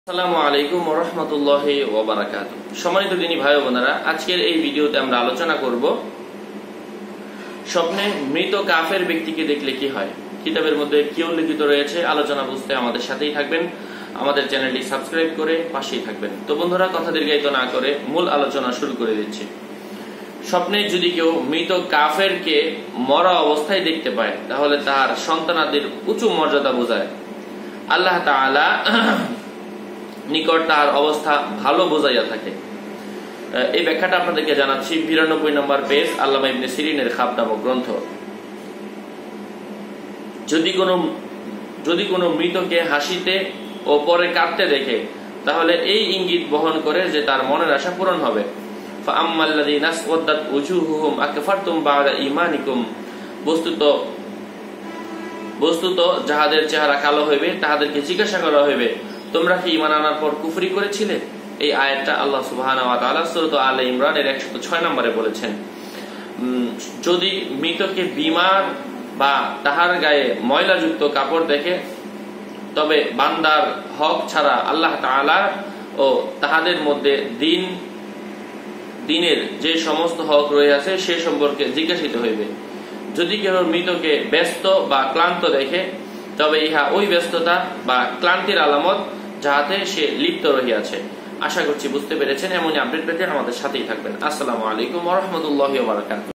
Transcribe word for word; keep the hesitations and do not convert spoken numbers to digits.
আসসালামু আলাইকুম ওয়া রাহমাতুল্লাহি ওয়া বারাকাতুহু। সম্মানিত দিনী ভাই ও বোনেরা, আজকের এই ভিডিওতে আমরা আলোচনা করব স্বপ্নে মৃত কাফের ব্যক্তিকে দেখলে কি হয়। কিতাবের মধ্যে কি উল্লেখিত রয়েছে আলোচনা বুঝতে আমাদের সাথেই থাকবেন, আমাদের চ্যানেলটি সাবস্ক্রাইব করে পাশেই থাকবেন। তো বন্ধুরা, কথা দীর্ঘায়িত না করে মূল আলোচনা শুরু করে দিচ্ছি। স্বপ্নে যদি কেউ মৃত কাফেরকে মরা অবস্থায় দেখতে পায় তাহলে তার সন্তানাদের উঁচু মর্যাদা বোঝায়। আল্লাহ তাআলা নিকট তার অবস্থা ভালো বোঝাইয়া থাকে। এই ব্যাখ্যাটা আপনাদেরকে জানাচ্ছি বিরানব্বই নম্বর পেজ, আল্লামা ইবনে সিরিনের খাব নামক গ্রন্থ। যদি কোনো যদি কোনো মৃতকে হাসিতে ও পরে কাঁদতে দেখে তাহলে এই ইঙ্গিত বহন করে যে তার মনের আশা পূরণ হবে। ফাআম্মাল্লাযীনা আসওয়াদাত উজুহুহুম আকাফারতুম বা'দা ঈমানিকুম, বস্তুত বস্তুত যাহাদের চেহারা কালো হইবে তাহাদেরকে জিজ্ঞাসা করা হইবে, তোমরা কি ঈমান আনার পর কুফরি করেছিলে? এই আয়াতটা আল্লাহ সুবহানাহু ওয়া তাআলা সূরা আলে ইমরান এর একশো ছয় নম্বরে বলেছেন। যদি মৃতকে বিমার বা তাহার গায়ে ময়লাযুক্ত কাপড় দেখে তবে বান্দার হক ছাড়া আল্লাহ তাআলা ও তাহাদের মধ্যে দিন দিনের যে সমস্ত হক রয়েছে সে সম্পর্কে জিজ্ঞাসিত হইবে। যদি কেহ মৃতকে ব্যস্ত বা ক্লান্ত দেখে তবে ইহা ওই ব্যস্ততা বা ক্লান্তির আলামত যাহাতে সে লিপ্ত রহিয়াছে। আশা করছি বুঝতে পেরেছেন। এমনই আপডেট পেতে আমাদের সাথেই থাকবেন। আসসালামু আলাইকুম ওয়া রাহমাতুল্লাহি ওয়া বারাকাতুহু।